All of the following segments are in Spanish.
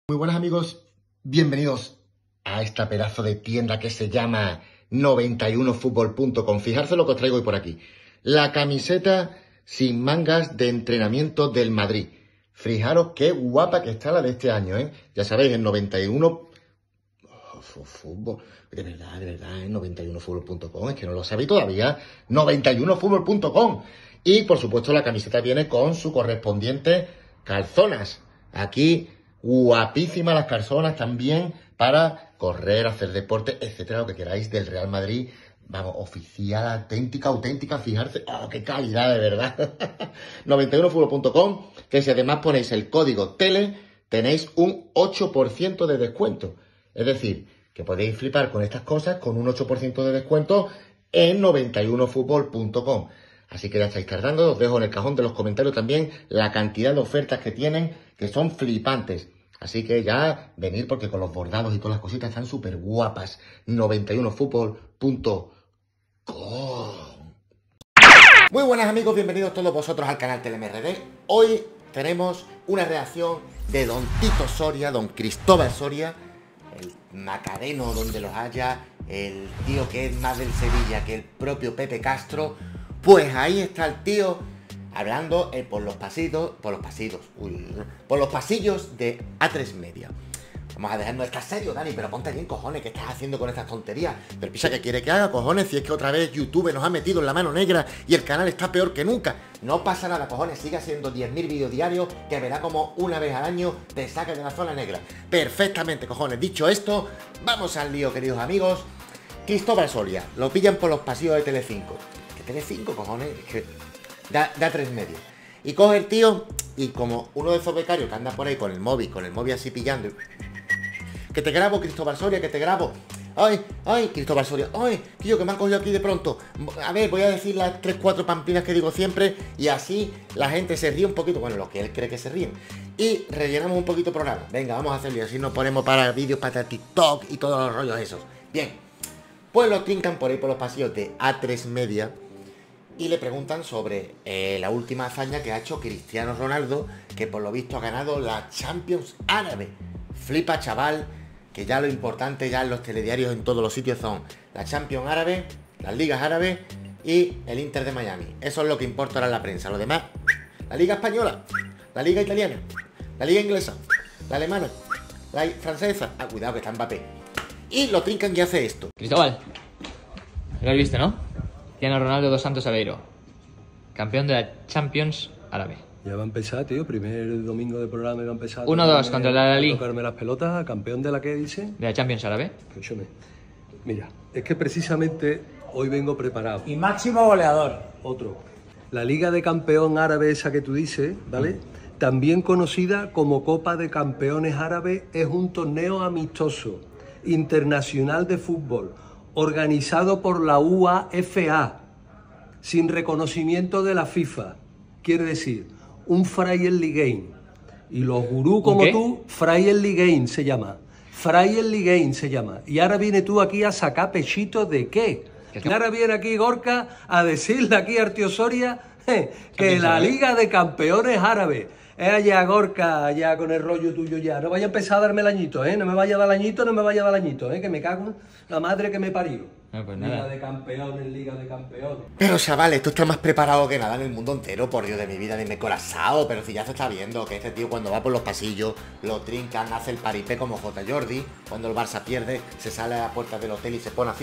Muy buenas amigos, bienvenidos a esta pedazo de tienda que se llama 91fútbol.com. Fijarse lo que os traigo hoy por aquí. La camiseta sin mangas de entrenamiento del Madrid. Fijaros qué guapa que está la de este año, ¿eh? Ya sabéis, el 91... fútbol, de verdad, en 91fútbol.com, es que no lo sabéis todavía. 91fútbol.com. Y por supuesto la camiseta viene con su correspondiente calzonas. Aquí... guapísimas las calzonas también para correr, hacer deporte, etcétera, lo que queráis del Real Madrid. Vamos, oficial, auténtica, fijarse. ¡Oh, qué calidad, de verdad! 91fútbol.com, que si además ponéis el código TELE, tenéis un 8% de descuento. Es decir, que podéis flipar con estas cosas con un 8% de descuento en 91fútbol.com. Así que ya estáis tardando, os dejo en el cajón de los comentarios también la cantidad de ofertas que tienen, que son flipantes. Así que ya venir porque con los bordados y todas las cositas están súper guapas. 91fútbol.com. Muy buenas amigos, bienvenidos todos vosotros al canal TeleMRD. Hoy tenemos una reacción de don Tito Soria, don Cristóbal Soria, el macareno donde los haya, el tío que es más del Sevilla que el propio Pepe Castro. Pues ahí está el tío hablando por los pasillos de A3 Media. Vamos a dejarnos de estar serio, Dani, pero ponte bien, cojones, ¿qué estás haciendo con estas tonterías? Pero piensa que quiere que haga, cojones, si es que otra vez YouTube nos ha metido en la mano negra y el canal está peor que nunca. No pasa nada, cojones, sigue haciendo 10.000 vídeos diarios que verá como una vez al año te saques de la zona negra. Perfectamente, cojones. Dicho esto, vamos al lío, queridos amigos. Cristóbal Soria, lo pillan por los pasillos de Telecinco. Tele5, cojones, es que da 3 medios. Y coge el tío, y como uno de esos becarios que anda por ahí con el móvil así pillando, que te grabo, Cristóbal Soria, que te grabo. Ay, Cristóbal Soria, ay, tío, que me han cogido aquí de pronto. A ver, voy a decir las 3-4 pamplinas que digo siempre, y así la gente se ríe un poquito, bueno, lo que él cree que se ríen. Y rellenamos un poquito el programa. Venga, vamos a hacerlo, y así nos ponemos para vídeos, para TikTok y todos los rollos esos. Bien, pues lo trincan por ahí por los pasillos de A3 Media. Y le preguntan sobre la última hazaña que ha hecho Cristiano Ronaldo, que por lo visto ha ganado la Champions árabe. Flipa, chaval, que ya lo importante ya en los telediarios en todos los sitios son la Champions árabe, las ligas árabes y el Inter de Miami. Eso es lo que importa ahora en la prensa. Lo demás, la liga española, la liga italiana, la liga inglesa, la alemana, la francesa. Ah, cuidado que está Mbappé. Y lo trincan y hace esto. Cristóbal, lo has visto, ¿no? Cristiano Ronaldo dos Santos Aveiro, campeón de la Champions árabe. Ya va a empezar, tío. Primer domingo de programa va a empezar. 1-2 contra el Al-Ahly. Tocarme las pelotas. ¿Campeón de la qué dice? De la Champions árabe. Escúchame. Mira, es que precisamente hoy vengo preparado. Y máximo goleador. Otro. La Liga de Campeón Árabe, esa que tú dices, ¿vale? También conocida como Copa de Campeones Árabe, es un torneo amistoso internacional de fútbol organizado por la UEFA, sin reconocimiento de la FIFA. Quiere decir, un Friendly Game. Y los gurús como tú, Friendly Game se llama. Friendly Game se llama. Y ahora viene tú aquí a sacar pechito de qué. Y ahora viene aquí Gorka a decirle aquí a Artio Soria que la Liga de Campeones Árabe. Allá, Gorka, allá con el rollo tuyo ya. No vaya a empezar a darme el añito, ¿eh? No me vaya a dar el añito, ¿eh? Que me cago en la madre que me parió. No, pues nada. Liga de Campeones, Liga de Campeones. Pero chavales, tú estás más preparado que nada en el mundo entero, por Dios de mi vida, de mi corazón. Pero si ya se está viendo que este tío cuando va por los pasillos, lo trincan, hace el paripé como J. Jordi. Cuando el Barça pierde, se sale a la puerta del hotel y se pone así.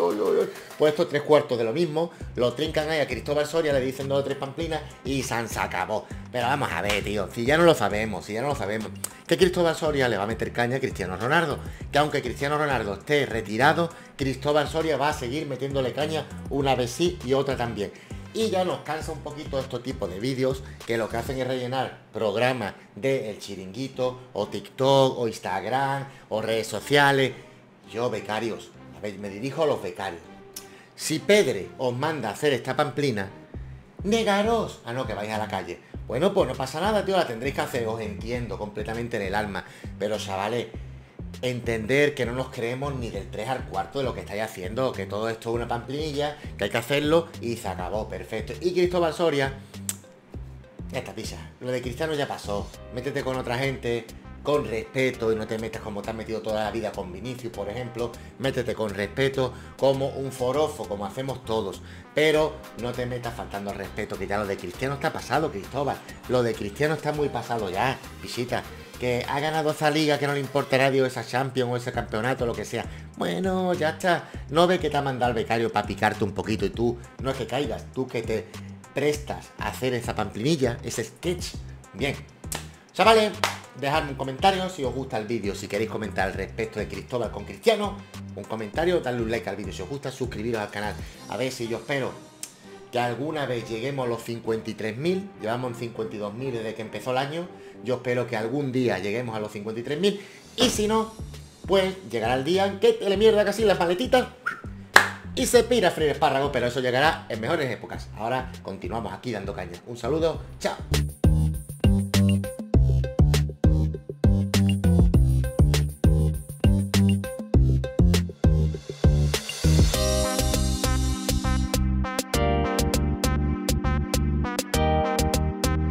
Pues esto 3/4 de lo mismo. Lo trincan ahí a Cristóbal Soria, le dicen 2 o 3 pamplinas y se acabó. Pero vamos a ver, tío, si ya no lo sabemos, que Cristóbal Soria le va a meter caña a Cristiano Ronaldo. Que aunque Cristiano Ronaldo esté retirado, Cristóbal Soria va a seguir metiéndole caña una vez sí y otra también. Y ya nos cansa un poquito este tipo de vídeos que lo que hacen es rellenar programas de El Chiringuito, o TikTok, o Instagram, o redes sociales. Yo, becarios, a ver, me dirijo a los becarios. Si Pedre os manda a hacer esta pamplina, negaros a no que vais a la calle. Bueno, pues no pasa nada, tío, la tendréis que hacer, os entiendo completamente en el alma. Pero, chavales, entender que no nos creemos ni del 3 al cuarto de lo que estáis haciendo, que todo esto es una pamplilla, que hay que hacerlo y se acabó, perfecto. Y Cristóbal Soria, esta pisa, lo de Cristiano ya pasó, métete con otra gente, con respeto y no te metas como te has metido toda la vida con Vinicius, por ejemplo. Métete con respeto como un forofo, como hacemos todos. Pero no te metas faltando al respeto, que ya lo de Cristiano está pasado, Cristóbal. Lo de Cristiano está muy pasado ya, visita. Que ha ganado esa liga, que no le importa a nadie, o esa Champions, o ese campeonato, lo que sea. Bueno, ya está. No ve que te ha mandado el becario para picarte un poquito y tú no es que caigas, tú que te prestas a hacer esa pamplinilla, ese sketch. Bien. Chavales, dejadme un comentario si os gusta el vídeo, si queréis comentar al respecto de Cristóbal con Cristiano, un comentario, darle un like al vídeo si os gusta, suscribiros al canal. A ver si yo espero que alguna vez lleguemos a los 53.000, llevamos en 52.000 desde que empezó el año, yo espero que algún día lleguemos a los 53.000, y si no, pues llegará el día en que te le mierda casi las maletitas y se pira a freír espárragos, pero eso llegará en mejores épocas. Ahora continuamos aquí dando caña. Un saludo, chao.